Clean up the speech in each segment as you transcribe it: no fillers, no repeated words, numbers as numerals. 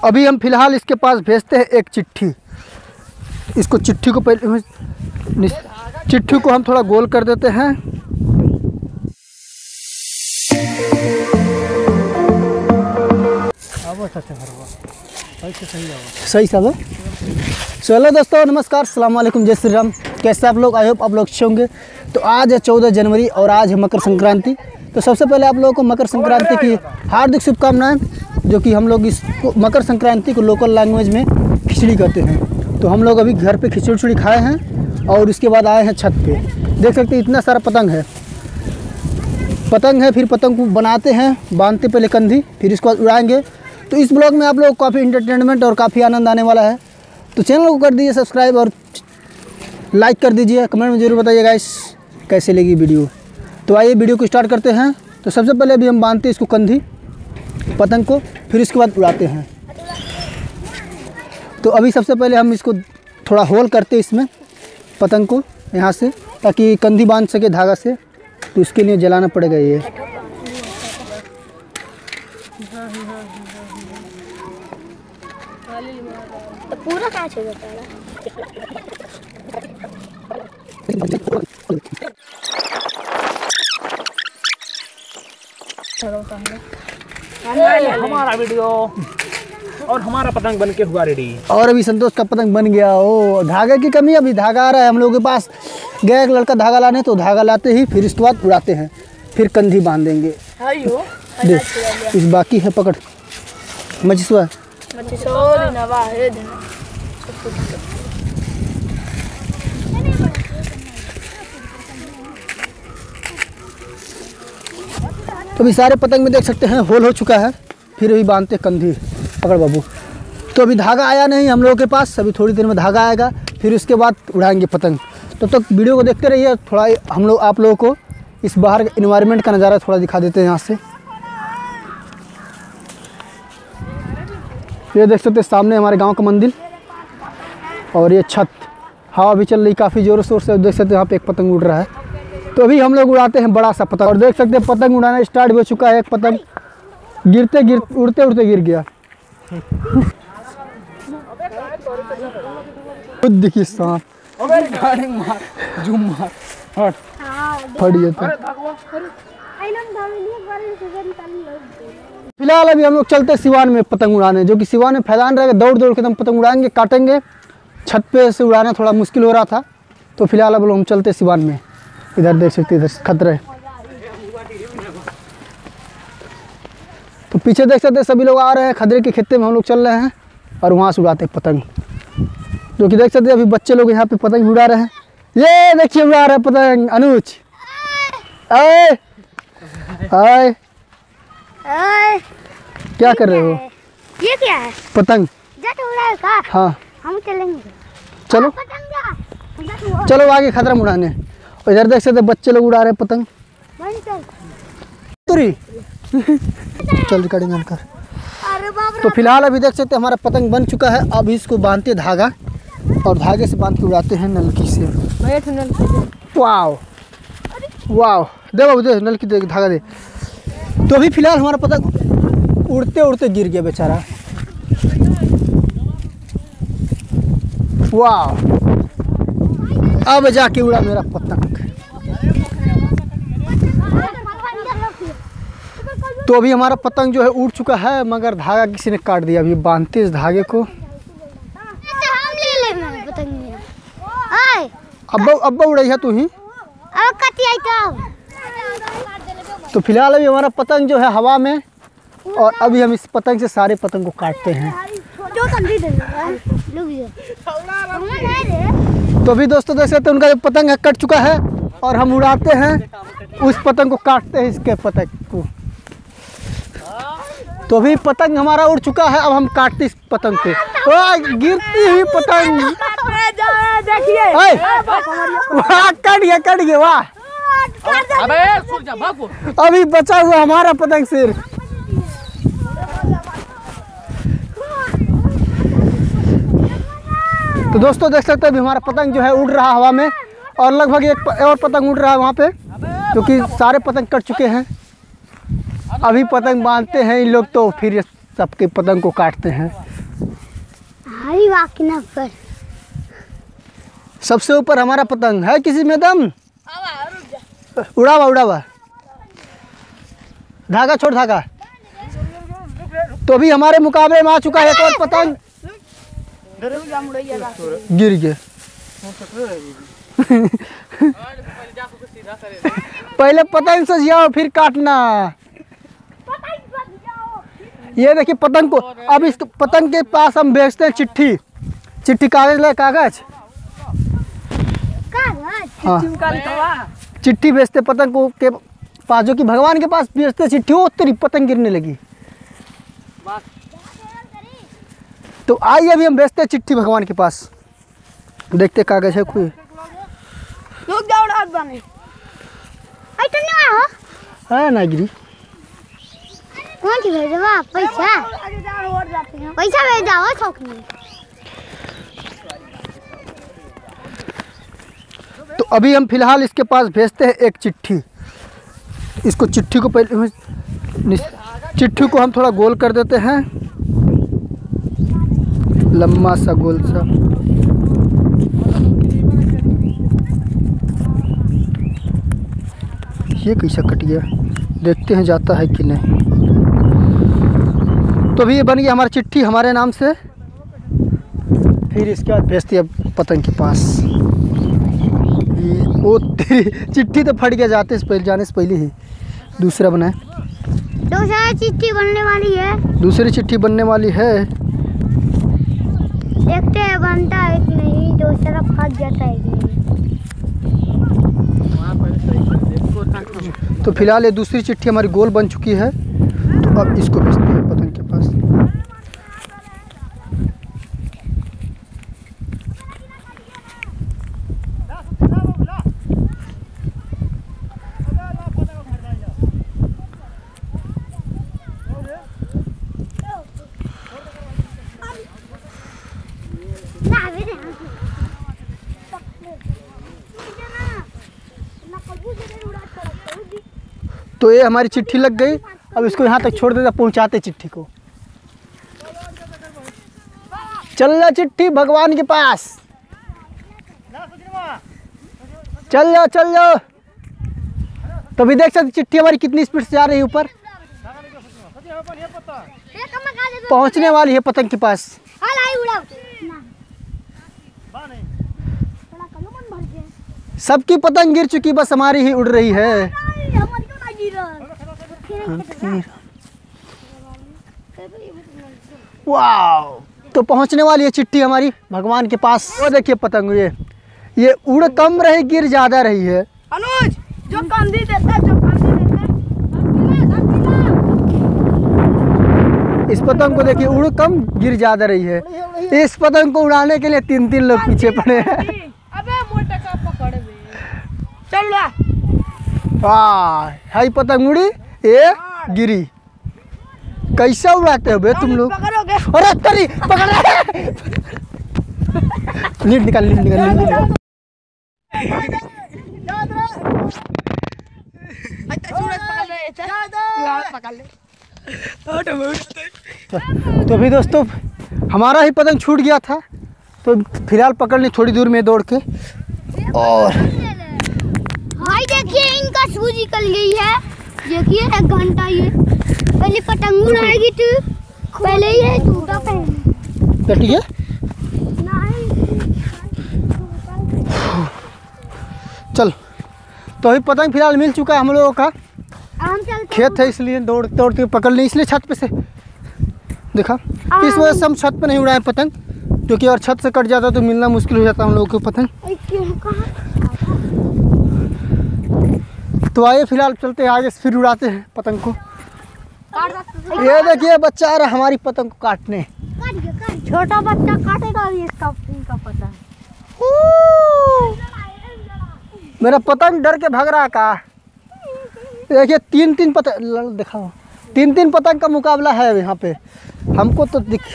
अभी हम फिलहाल इसके पास भेजते हैं एक चिट्ठी। इसको चिट्ठी को पहले चिट्ठी को हम थोड़ा गोल कर देते हैं। सही सब है। चलो दोस्तों, नमस्कार, सलाम वालेकुम, जय श्री राम। कैसे आप लोग? आई होप आप लोग अच्छे होंगे। तो आज है 14 जनवरी और आज है मकर संक्रांति। तो सबसे पहले आप लोगों को मकर संक्रांति की हार्दिक शुभकामनाएं। जो कि हम लोग इस मकर संक्रांति को लोकल लैंग्वेज में खिचड़ी कहते हैं। तो हम लोग अभी घर पे खिचड़ी खाए हैं और उसके बाद आए हैं छत पे। देख सकते हैं इतना सारा पतंग है। फिर पतंग को बनाते हैं, बांधते पहले कंधी, फिर इसको उड़ाएंगे। तो इस ब्लॉग में आप लोग को काफ़ी इंटरटेनमेंट और काफ़ी आनंद आने वाला है। तो चैनल को कर दीजिए सब्सक्राइब और लाइक कर दीजिए। कमेंट में ज़रूर बताइए गाइस कैसे लगी वीडियो। तो आइए वीडियो को स्टार्ट करते हैं। तो सबसे पहले अभी हम बांधते हैं इसको कंधी पतंग को, फिर इसके बाद उड़ाते हैं। तो अभी सबसे पहले हम इसको थोड़ा होल करते हैं इसमें पतंग को यहाँ से, ताकि कंधी बांध सके धागा से। तो इसके लिए जलाना पड़ेगा ये। तो पूरा क्या चाहिए हमारा वीडियो और हमारा पतंग बन के हुआ रेडी। और अभी संतोष का पतंग बन गया। ओ धागे की कमी, अभी धागा आ रहा है हम लोगों के पास। गया एक लड़का धागा लाने, तो धागा लाते ही फिर इसके बाद उड़ाते हैं, फिर कंधी बांध देंगे। देख इस बाकी है, पकड़ मचिसवा। तो अभी सारे पतंग में देख सकते हैं होल हो चुका है। फिर अभी बांधते कंधी, पकड़ बाबू। तो अभी धागा आया नहीं हम लोगों के पास, अभी थोड़ी देर में धागा आएगा, फिर उसके बाद उड़ाएंगे पतंग। तो वीडियो को देखते रहिए। थोड़ा हम लोग आप लोगों को इस बाहर के इन्वायरमेंट का नज़ारा थोड़ा दिखा देते हैं यहाँ से। ये देख सकते हैं सामने हमारे गांव का मंदिर और ये छत। हवा भी चल रही काफ़ी ज़ोर शोर से। देख सकते हैं यहाँ पे एक पतंग उड़ रहा है। तो अभी हम लोग उड़ाते हैं बड़ा सा पतंग। और देख सकते हैं पतंग उड़ाना स्टार्ट हो चुका है। एक पतंग उड़ते उड़ते गिर गया। खुद देखिए सांप फट जाता। फिलहाल अभी हम लोग चलते सिवान में पतंग उड़ाने, जो कि सिवान में फैलान रहेगा। दौड़ दौड़ के हम पतंग उड़ाएंगे, काटेंगे। छत पे से उड़ाना थोड़ा मुश्किल हो रहा था, तो फिलहाल अब हम चलते सिवान में। इधर देख सकते, इधर खतरा है। तो पीछे देख सकते सभी लोग आ रहे हैं। खतरे के खेते में हम लोग चल रहे हैं और वहाँ से उड़ाते पतंग। जो कि देख सकते अभी बच्चे लोग यहाँ पे पतंग उड़ा रहे हैं। ये देखिए उड़ा रहे पतंग अनुज। आए आए क्या कर रहे हो? ये क्या है? पतंग का? हाँ हम चलेंगे। चलो चलो आगे खतरा उड़ाने। और इधर देख सकते बच्चे लोग उड़ा रहे हैं पतंग। तुरी चल रिकॉर्डिंग कर। तो फिलहाल अभी देख सकते हमारा पतंग बन चुका है। अब इसको बांधते धागा और धागे से बांध के उड़ाते हैं नलकी से। वाव वाव, दे बाबू दे नलकी, दे धागा दे। तो अभी फिलहाल हमारा पतंग उड़ते उड़ते गिर गया बेचारा। वाव, अब जाके उड़ा मेरा पतंग। तो अभी हमारा पतंग जो है उड़ चुका है, मगर धागा किसी ने काट दिया। अभी बांधते इस धागे को। अब्बा उड़ाई है तू ही। तो फिलहाल अभी हमारा पतंग जो है हवा में, और अभी हम इस पतंग से सारे पतंग को काटते हैं। तो अभी दोस्तों देख सकते हैं उनका जो पतंग है कट चुका है, और हम उड़ाते हैं उस पतंग को, काटते हैं इसके पतंग को। तो अभी पतंग हमारा उड़ चुका है, अब हम काटते इस पतंग को। गिरती हुई पतंग देखिए, कट गया वाह। अभी बचा हुआ हमारा पतंग सिर्फ। तो दोस्तों देख सकते हैं अभी हमारा पतंग जो है उड़ रहा हवा में, और लगभग एक और पतंग उड़ रहा है वहाँ पे, क्योंकि सारे पतंग कट चुके हैं। अभी पतंग बांधते हैं इन लोग, तो फिर सबके पतंग को काटते हैं। अरे वाह कितना ऊपर। सबसे ऊपर हमारा पतंग है, किसी में दम? उड़ावा धागा छोड़ धागा। तो अभी हमारे मुकाबले में आ चुका है एक और पतंग, गिर गया। पहले पतंग से जियाओ फिर काटना। ये देखिए पतंग को, अब इस पतंग के पास हम भेजते हैं चिट्ठी कागज ले, कागज हाँ चिट्ठी भेजते पतंग को के पास, जो कि भगवान के पास भेजते चिट्ठी। वो तेरी पतंग गिरने लगी। तो आइए अभी हम भेजते चिट्ठी भगवान के पास, देखते कागज है कोई। है ना गिरी। कौन सी भेजवा? पैसा भेज जाओ थोक में। तो अभी हम फिलहाल इसके पास भेजते हैं एक चिट्ठी। इसको चिट्ठी को पहले चिट्ठी को हम थोड़ा गोल कर देते हैं, लंबा सा गोल सा। ये कैसा कट गया, देखते हैं जाता है कि नहीं। तो अभी ये बन गया हमारी चिट्ठी हमारे नाम से। फिर इसके बाद भेजते हैं पतंग के पास। वो तेरी चिट्ठी तो फट गया जाने से पहले ही। दूसरा बनाए, दूसरा चिट्ठी बनने वाली है। दूसरी चिट्ठी बनने वाली है, देखते हैं बनता है कि नहीं। दूसरा फट जाता है कि नहीं। तो फिलहाल ये दूसरी चिट्ठी हमारी गोल बन चुकी है। तो अब इसको भेजते हैं पतंग के पास। तो ये हमारी चिट्ठी लग गई। अब इसको यहाँ तक छोड़ देते, पहुँचाते चिट्ठी को। चल जा चिट्ठी भगवान के पास, चल जाओ। तो अभी देख सकते चिट्ठी हमारी कितनी स्पीड से जा रही है ऊपर। पहुँचने वाली है पतंग के पास। सबकी पतंग गिर चुकी, बस हमारी ही उड़ रही है। वाव, तो पहुंचने वाली है चिट्ठी हमारी भगवान के पास। वो देखिए पतंग, ये उड़ कम रही गिर ज्यादा रही है। अनुज जो कांदी देता, जो कांदी देता। इस पतंग को देखिए उड़ कम गिर ज्यादा रही है। इस पतंग को उड़ाने के लिए 3 लोग पीछे पड़े हैं। अबे मोटे का पकड़ बे, चल ला। हाय पतंग उड़ी, ये गिरी। कैसा उड़ाते हो बे तुम लोग? अरे तेरी पकड़ लीड निकाल। तो अभी दोस्तों हमारा ही पतंग छूट गया था, तो फिलहाल पकड़ ली थोड़ी दूर में दौड़ के। और भाई देखिए इनका सूज निकल गई है। देखिए 1 घंटा ये पहले पतंग उड़ाएगी तो पहले ये टूटा पहले कट गया। चल तो अभी पतंग फिलहाल मिल चुका है हम लोगों का। खेत है इसलिए दौड़ के पकड़ ली, इसलिए छत पे से देखा। इस वजह से हम छत पे नहीं उड़ाए पतंग, क्योंकि और छत से कट जाता तो मिलना मुश्किल हो जाता हम लोगों को पतंग। तो आइए फिलहाल चलते हैं आगे, फिर उड़ाते हैं पतंग को। ये देखिए बच्चा आ रहा हमारी पतंग को काटने। छोटा बच्चा काटेगा इसका इनका पता है। मेरा पतंग डर के भाग रहा का। देखिए 3 पतंग दिखाओ, 3 पतंग का मुकाबला है यहाँ पे। हमको तो दिख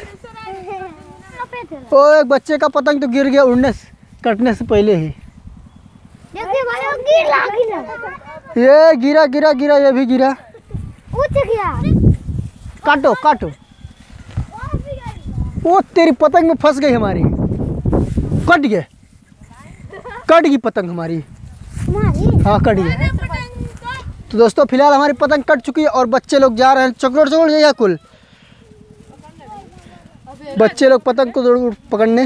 ओ एक बच्चे का पतंग तो गिर गया कटने से पहले ही। देखिए भाई वो गिरा। ये गिरा, ये भी गिरा। उठ गया। काटो ओ तेरी पतंग में फंस गई हमारी, कट गई पतंग हमारी। हाँ कट गई। तो दोस्तों फिलहाल हमारी पतंग कट चुकी है और बच्चे लोग जा रहे हैं चकरोड़ या कुल बच्चे लोग पतंग को दौड़ पकड़ने।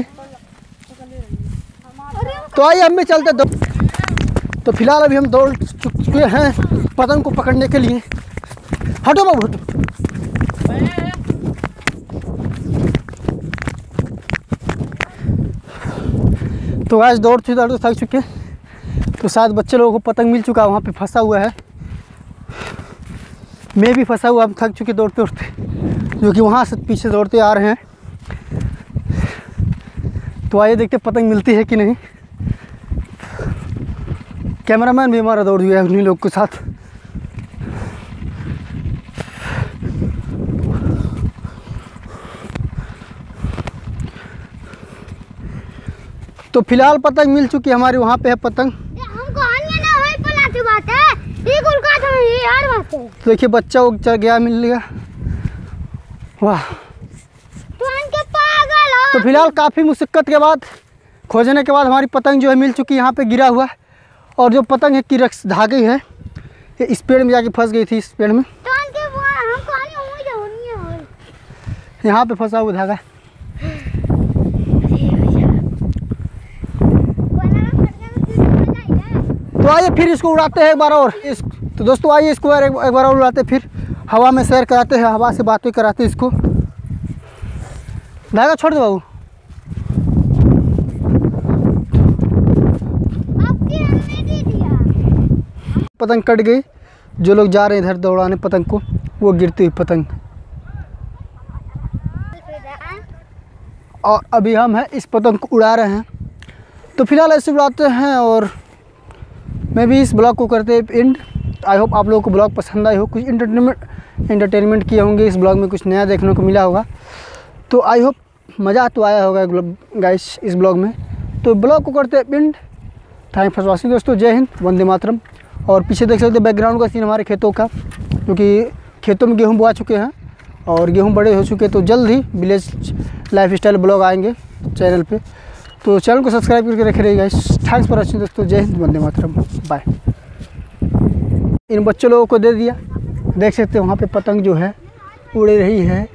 तो आइए हम भी चलते तो फिलहाल अभी हम दौड़ चुके हैं पतंग को पकड़ने के लिए। हटो बाबू हटो। तो आज दौड़ते थक चुके, तो शायद बच्चे लोगों को पतंग मिल चुका, वहाँ पे फंसा हुआ है। मैं भी फंसा हुआ, हम थक चुके दौड़ते दौड़ते, जो कि वहाँ से पीछे दौड़ते आ रहे हैं। तो आइए देखते पतंग मिलती है कि नहीं। कैमरामैन भी हमारा दौड़ गया है उन्हीं लोग के साथ। तो फिलहाल पतंग मिल चुकी है हमारी, वहाँ पे है पतंग। तो देखिए बच्चा वो चढ़ गया, मिल गया। वाह। तो फिलहाल काफ़ी मुश्किल के बाद खोजने के बाद हमारी पतंग जो है मिल चुकी है, यहाँ पे गिरा हुआ है। और जो पतंग है की रक्स धागे है, ये इस पेड़ में जाके फंस गई थी, इस पेड़ में यहाँ पे फंसा हुआ धागा। तो आइए फिर इसको उड़ाते हैं एक बार और। तो दोस्तों आइए इसको एक बार और उड़ाते, फिर हवा में सैर कराते हैं, हवा से बातें कराते हैं इसको। धागा छोड़ दो बाबू। पतंग कट गई, जो लोग जा रहे हैं इधर दौड़ाने पतंग को, वो गिरती हुई पतंग। और अभी हम हैं इस पतंग को उड़ा रहे हैं। तो फिलहाल ऐसे उड़ाते हैं और मैं भी इस ब्लॉग को करते एंड। आई होप आप लोगों को ब्लॉग पसंद आई हो, कुछ एंटरटेनमेंट किए होंगे इस ब्लॉग में, कुछ नया देखने को मिला होगा। तो आई होप मज़ा तो आया होगा गाइस इस ब्लॉग में। तो ब्लॉग को करते एंड। थैंक फॉर वॉचिंग दोस्तों, जय हिंद, वंदे मातरम। और पीछे देख सकते बैकग्राउंड का सीन हमारे खेतों का, क्योंकि खेतों में गेहूँ बोआ चुके हैं और गेहूँ बड़े हो चुके, तो जल्द ही विलेज लाइफस्टाइल ब्लॉग आएंगे चैनल पे। तो चैनल को सब्सक्राइब करके रखे रहिए गाइस। थैंक्स फॉर वॉचिंग दोस्तों, जय हिंद, वंदे मातरम, बाय। इन बच्चों लोगों को दे दिया, देख सकते हैं वहाँ पे पतंग जो है उड़ रही है।